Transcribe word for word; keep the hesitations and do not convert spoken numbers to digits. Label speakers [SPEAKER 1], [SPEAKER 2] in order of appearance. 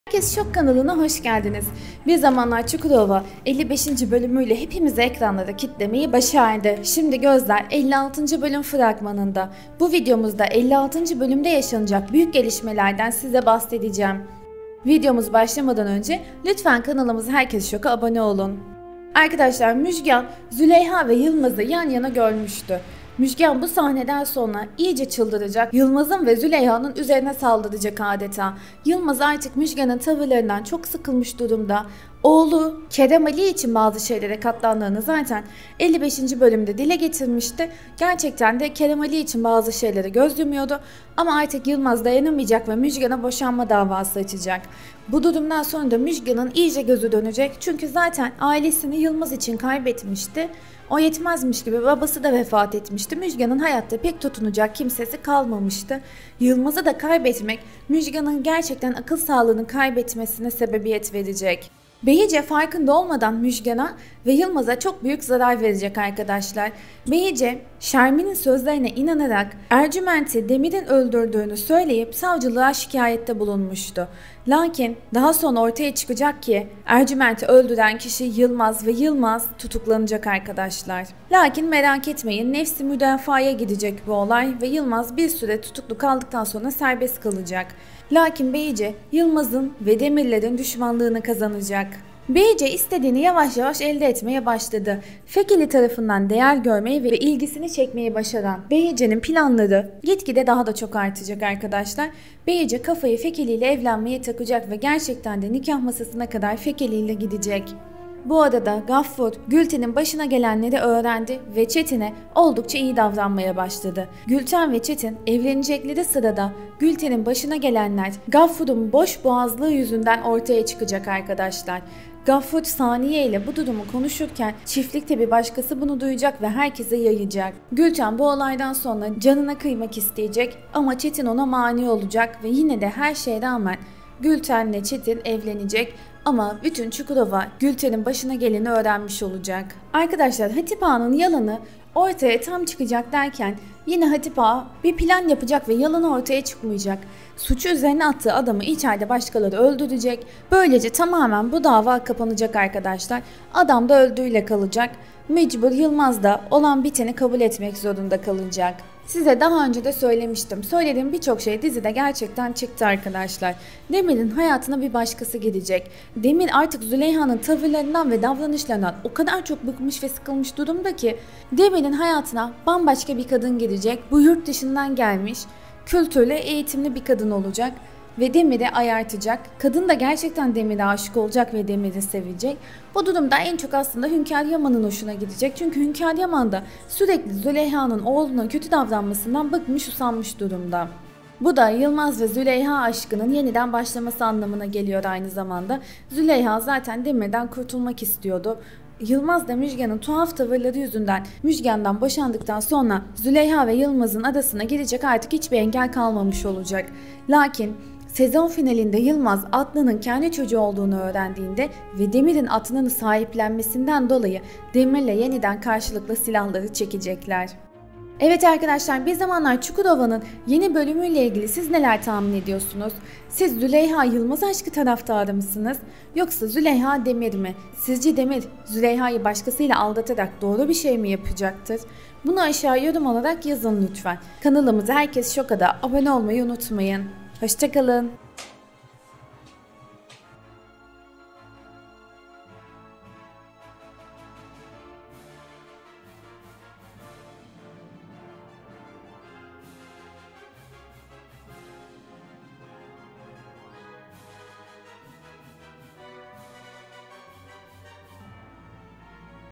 [SPEAKER 1] Herkes Şok kanalına hoş geldiniz. Bir zamanlar Çukurova elli beşinci bölümüyle hepimizi ekranlara kitlemeyi başardı. Şimdi gözler elli altıncı bölüm fragmanında. Bu videomuzda elli altıncı bölümde yaşanacak büyük gelişmelerden size bahsedeceğim. Videomuz başlamadan önce lütfen kanalımıza Herkes Şok'a abone olun. Arkadaşlar Müjgan, Züleyha ve Yılmaz'ı yan yana görmüştü. Müjgan bu sahneden sonra iyice çıldıracak, Yılmaz'ın ve Züleyha'nın üzerine saldıracak adeta. Yılmaz artık Müjgan'ın tavırlarından çok sıkılmış durumda. Oğlu Kerem Ali için bazı şeylere katlandığını zaten elli beşinci bölümde dile getirmişti. Gerçekten de Kerem Ali için bazı şeylere göz yumuyordu. Ama artık Yılmaz dayanamayacak ve Müjgan'a boşanma davası açacak. Bu durumdan sonra da Müjgan'ın iyice gözü dönecek. Çünkü zaten ailesini Yılmaz için kaybetmişti. O yetmezmiş gibi babası da vefat etmişti. Müjgan'ın hayatta pek tutunacak kimsesi kalmamıştı. Yılmaz'ı da kaybetmek Müjgan'ın gerçekten akıl sağlığını kaybetmesine sebebiyet verecek. Behice farkında olmadan Müjgan'a ve Yılmaz'a çok büyük zarar verecek arkadaşlar. Behice, Şermin'in sözlerine inanarak Ercüment'i Demir'in öldürdüğünü söyleyip savcılığa şikayette bulunmuştu. Lakin daha sonra ortaya çıkacak ki Ercüment'i öldüren kişi Yılmaz ve Yılmaz tutuklanacak arkadaşlar. Lakin merak etmeyin, nefsi müdafaya gidecek bu olay ve Yılmaz bir süre tutuklu kaldıktan sonra serbest kalacak. Lakin Behice, Yılmaz'ın ve Demirler'in düşmanlığını kazanacak. Behice istediğini yavaş yavaş elde etmeye başladı. Fekeli tarafından değer görmeyi ve ilgisini çekmeyi başaran Behice'nin planları gitgide daha da çok artacak arkadaşlar. Behice kafayı Fekeli ile evlenmeye takacak ve gerçekten de nikah masasına kadar Fekeli ile gidecek. Bu arada Gaffur, Gülten'in başına gelenleri öğrendi ve Çetin'e oldukça iyi davranmaya başladı. Gülten ve Çetin evlenecekleri sırada Gülten'in başına gelenler Gaffur'un boş boğazlığı yüzünden ortaya çıkacak arkadaşlar. Gaffur Saniye ile bu durumu konuşurken çiftlikte bir başkası bunu duyacak ve herkese yayacak. Gülten bu olaydan sonra canına kıymak isteyecek ama Çetin ona mani olacak ve yine de her şeye rağmen Gülten'le Çetin evlenecek. Ama bütün Çukurova Gülten'in başına geleni öğrenmiş olacak. Arkadaşlar Hatip Ağa'nın yalanı ortaya tam çıkacak derken yine Hatip Ağa bir plan yapacak ve yalanı ortaya çıkmayacak. Suçu üzerine attığı adamı içeride başkaları öldürecek. Böylece tamamen bu dava kapanacak arkadaşlar. Adam da öldüğüyle kalacak. Mecbur Yılmaz da olan biteni kabul etmek zorunda kalacak. Size daha önce de söylemiştim. Söylediğim birçok şey dizide gerçekten çıktı arkadaşlar. Demir'in hayatına bir başkası girecek. Demir artık Züleyha'nın tavırlarından ve davranışlarından o kadar çok bıkmış ve sıkılmış durumda ki Demir'in hayatına bambaşka bir kadın girecek. Bu yurt dışından gelmiş, kültürlü, eğitimli bir kadın olacak ve Demir'i ayartacak. Kadın da gerçekten Demir'e aşık olacak ve Demir'i sevecek. Bu durumda en çok aslında Hünkar Yaman'ın hoşuna gidecek. Çünkü Hünkar Yaman da sürekli Züleyha'nın oğluna kötü davranmasından bıkmış usanmış durumda. Bu da Yılmaz ve Züleyha aşkının yeniden başlaması anlamına geliyor aynı zamanda. Züleyha zaten Demir'den kurtulmak istiyordu. Yılmaz da Müjgan'ın tuhaf tavırları yüzünden Müjgan'dan boşandıktan sonra Züleyha ve Yılmaz'ın arasına girecek artık hiçbir engel kalmamış olacak. Lakin sezon finalinde Yılmaz Adnan'ın kendi çocuğu olduğunu öğrendiğinde ve Demir'in Adnan'ı sahiplenmesinden dolayı Demir'le yeniden karşılıklı silahları çekecekler. Evet arkadaşlar, bir zamanlar Çukurova'nın yeni bölümüyle ilgili siz neler tahmin ediyorsunuz? Siz Züleyha Yılmaz aşkı taraftarı mısınız? Yoksa Züleyha Demir mi? Sizce Demir Züleyha'yı başkasıyla aldatarak doğru bir şey mi yapacaktır? Bunu aşağı yorum olarak yazın lütfen. Kanalımıza Herkes Şok'a da abone olmayı unutmayın. Hoşçakalın.